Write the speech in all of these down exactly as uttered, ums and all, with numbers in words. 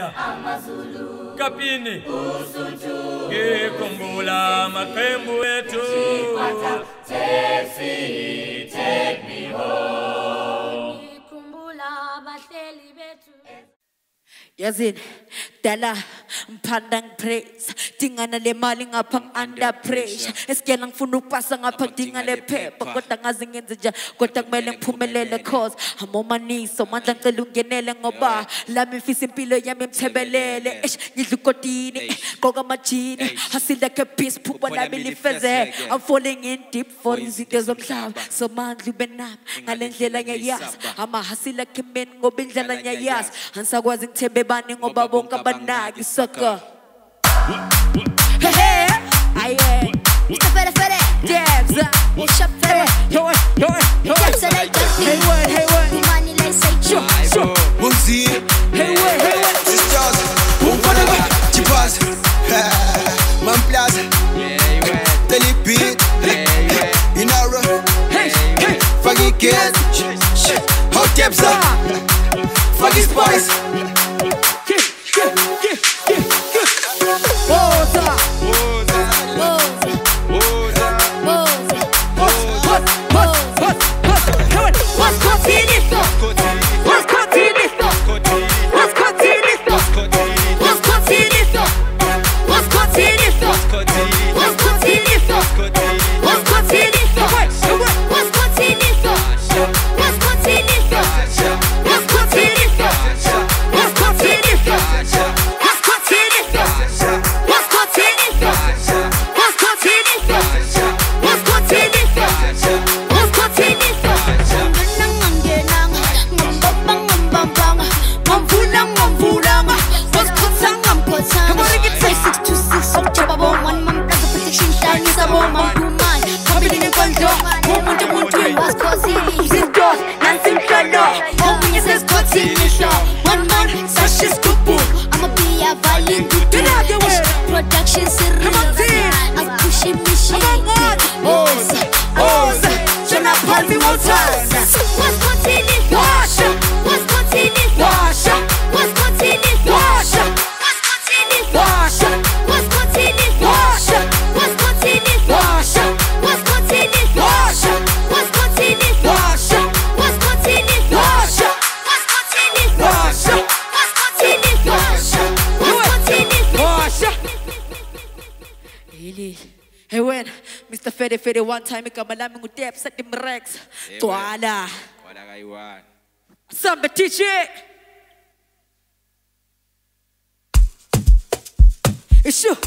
Maya Amazulu Kapini Usutu Ngikumbula maqembu ethu Tesi take me home Ngikumbula abahleli bethu Yazini dala mpandang praise tingana le mali ngapha under pressure esikela ngifuna ukupasa ngapha dinga le phepha kodwa ngazi ngenze nje kodwa kumele ngiphumelele cause amomaniso mandla ngicela ungenele ngoba lami mfisa impilo yami emthebelele ngidla ukodini qoka amajini hustle like a beast phupho lami lifeze I'm falling in deep for izinto zomhlaba so mandla ube nami ngalendlela ngiyayazi ama hustle like men ngoba indlela ngiyayazi ansakwazi ngithembe bani ngoba bonke abanaki soccer hey hey aye Mister Fere Fere Tebza What's up Fere yo yo yo Tebza like hey what hey what money like say sure sure Mumzi hey what hey what sisters Boom for the chipas Man plaza Yeah you right Telipit Yeah yeah Inara hey hey Faggy kids Hot Tebza Faggy spice Boza Boza Boza Boza Boza what what what what What's continito What's continito What's continito What's continito What's continito What's continito What's continito What's continito What's continito What's continito What's continito What's continito What's continito What's continito What's continito What's continito Nang ngenang ngambang ngambang ngamvulang ngamvulang What's kotsang ngam kotsang six to six Chaba bo one man plaza protection shine sa bo man kuman Kabili ng kondo Mumunta munti What's continito Sintos nansim shalo Oh when you says continito One man sashes kupu I'ma be a violin Production serious I'm pushing machine Oza, Oza Shana party one time What's continito Washa What's continito Washa What's continito Washa What's continito Washa What's continito Washa What's continito Washa What's continito Washa What's continito Washa What's continito Washa What's continito Washa What's continito Washa What's continito Washa Really hey when Mister Fede Fede one time igama lami nguTebza Dimrex twala Wala kayiwan Samba teach it Ishu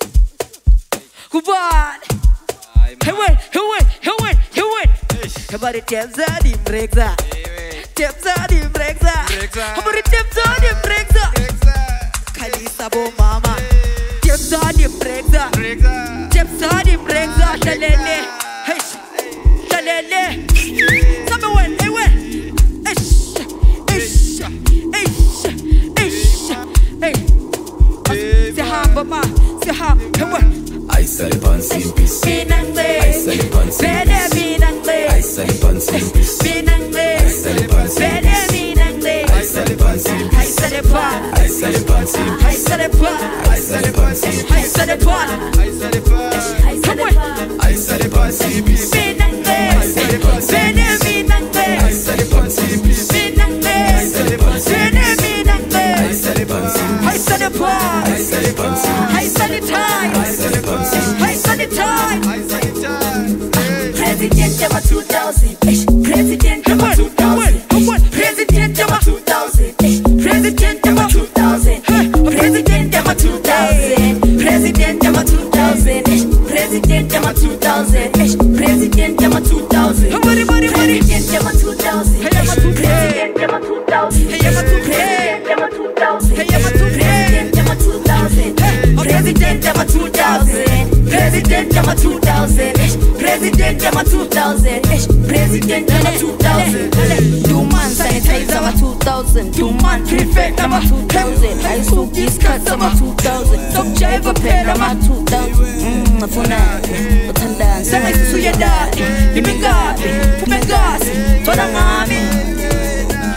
Kuban Hey when hey when hey when hey when Habari Tebza Dimrex Tebza Dimrex Habari Tebza Dimrex Kalisa bo mama Tebza Dimrex Tebza Dimrex Shalele Hey Shalele Samba when hey when Ish Ish Ish Ish Hey Sihamba ma Sihamba Hey when I sell pants in peace Binangle I sell pants in Bede peace binangle I sell pants in peace Binangle I sell pants in Bede peace binangle I sell pants in I peace said it pan I sell pants in I peace said it pan I sell pants in I said it pan I sell pants I said it pan I sell pants in peace Binangle I sell pants in Bede peace binangle I sell pants in peace Binangle I sell pants in Bede peace binangle I sell pants in I peace said it pan I sell pants in I peace said it time I sell pants in I said it time President Yama two thousand President Yama two thousand President Yama two thousand President Yama two thousand President Yama two thousand President Yama two thousand President Yama two thousand President Yama two thousand President Yama two thousand President Yama two thousand President Yama two thousand President Yama two thousand President Yama two thousand President Yama two thousand President Yama two thousand President Yama two thousand Two man sanitize Yama two thousand Two man prefect Yama two thousand I soak these cuts Yama two thousand Top jive pen Yama two thousand Mmm, funani Utandan Sana isusu ya dadi Nimengadi Pumengasi Toda ngami Mama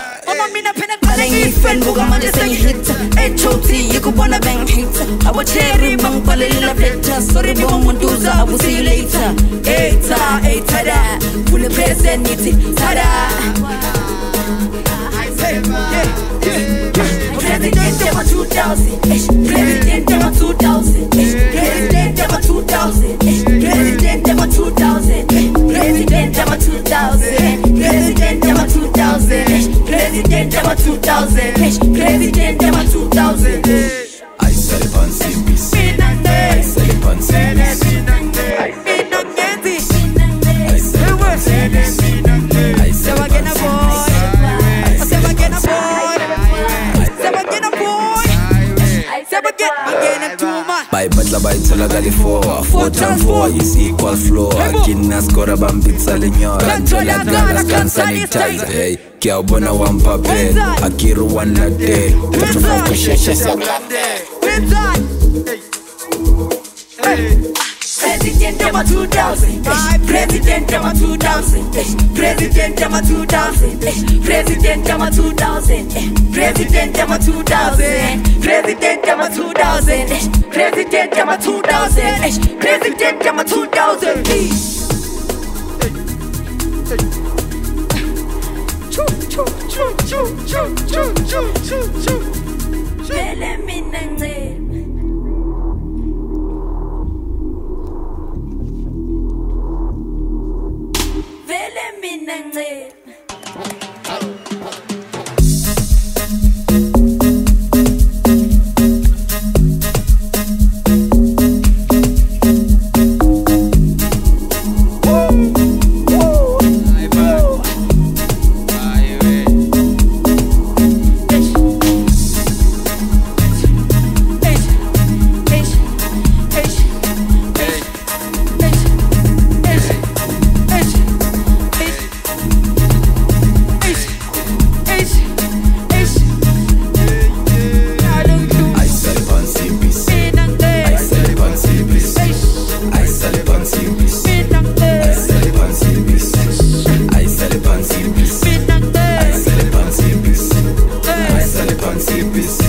mina phela ngibale fan buka manje sengihita H O T yikubona bengihita Abo cherry bangibhalela flatter sorry bomuntu uza abu see you later Eta eta da Full present nithi tada President of two thousand President of two thousand President of two thousand President of two thousand President of two thousand President of two thousand President of two thousand President of two thousand I sell fancy piece I sell fancy piece I sell fancy piece I sell fancy By Batla by Tolagali four, four times four is equal flow. Akina score a bambitsa lenyo. Controller galas can sanitize. Hey, kia bona one pape. Akiru one la day. Petrofan kusheshe sagrande. President of two thousand President of two thousand President of two thousand President of two thousand President of two thousand President of two thousand President of two thousand President of two thousand Choo choo choo choo choo choo choo choo choo Vele mina ngcela Vele mina ngcela piece.